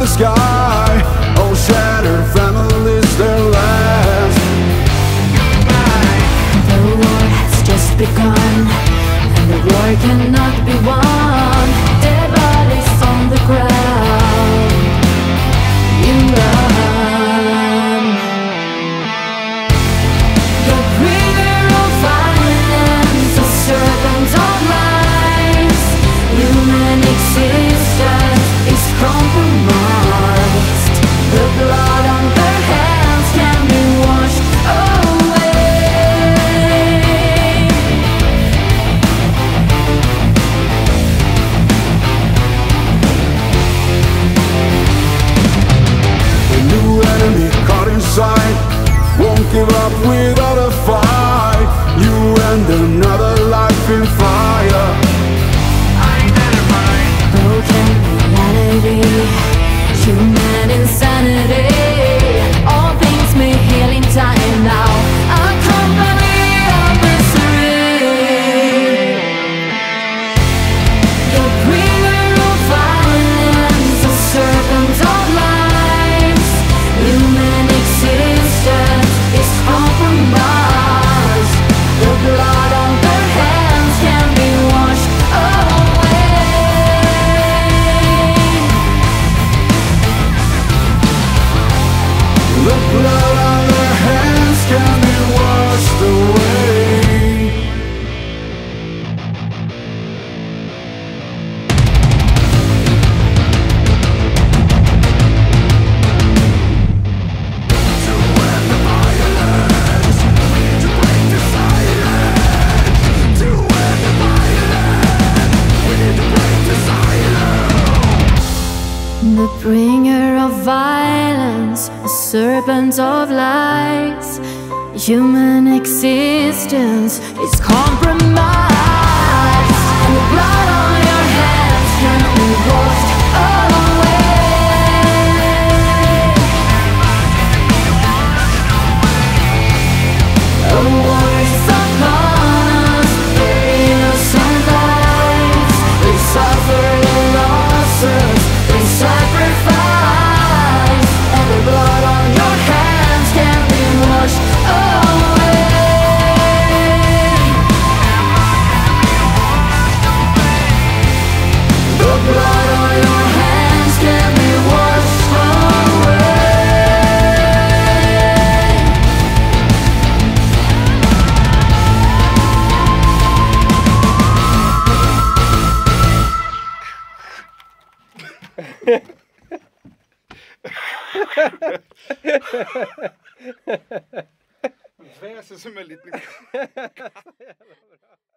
the sky. All shattered families, their last. The war has just begun, and the war cannot be won. Dead bodies on the ground. You run. The bringer of violence, the serpent of lies. Human existence is compromised. The blood on their hands can be washed away. The new enemy caught in sight, won't give up without a fight. You end another life in fire. Broken reality, human insanity. All things may heal in time now. A company of misery. The bringer of violence, the serpent of lies. Human existence is compromised. The blood on their hands can be washed away. The blood on their hands can be washed away. The bringer of violence, a serpent of lies. Human existence is compromised, and the blood on your hands can be washed away. A war is upon us, their innocent lives. They suffer the losses, they sacrifice, and the blood on your hands can be washed away. The blood on your hands can be washed away. Väser som en liten